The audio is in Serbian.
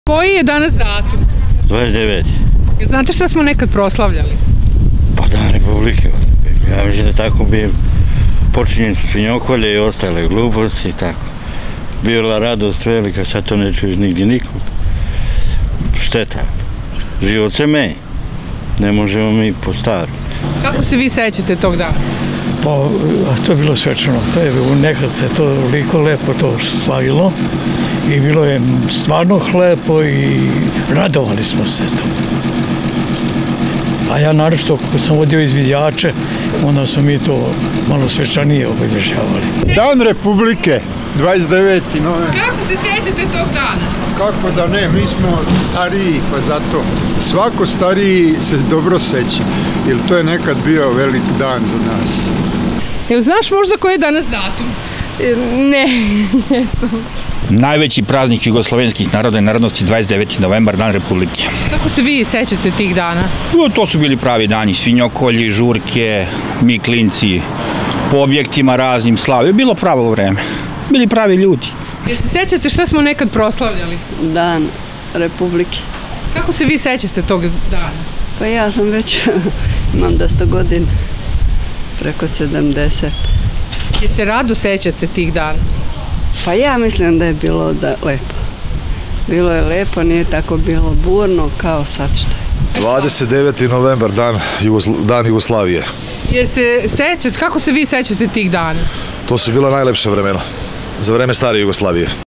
Koji je danas datum? 29. Znate šta smo nekad proslavljali? Pa Dan Republike. Ja mislim da tako bi počinjen svinjokolje i ostale gluposti i tako. Bila radost velika, sad to ne čuješ nigdje nikom. Šteta. Život se menja. Ne možemo mi po staru. Kako se vi sećate tog dana? Pa, to je bilo svečano. Nekad se to toliko lepo to slavilo i bilo je stvarno lepo i radovali smo se s tom. A ja naročito, kad sam vodio izviđače, onda smo mi to malo svečanije obilježavali. Dan Republike, 29. novembar. Kako se sećate tog dana? Kako da ne, mi smo stariji, pa zato. Svako stariji se dobro seća, jer to je nekad bio velik dan za nas. Jel znaš možda koji je danas datum? Ne, ne znam. Najveći praznik jugoslovenskih naroda i narodnosti 29. novembar, Dan Republike. Kako se vi sećate tih dana? To su bili pravi dani, svinjokolji, žurke, mi klinci, po objektima raznim slave. Bilo pravo vreme, bili pravi ljudi. Jel se sećate šta smo nekad proslavljali? Dan Republike. Kako se vi sećate tog dana? Pa ja sam već, imam dosta godina, preko 70. Jel se rado sećate tih dana? Pa ja mislim da je bilo lepo. Bilo je lepo, nije tako bilo burno kao sad što je. 29. novembar, dan Jugoslavije. Jel se sećate, kako se vi sećate tih dana? To su bila najlepša vremena, za vreme stare Jugoslavije.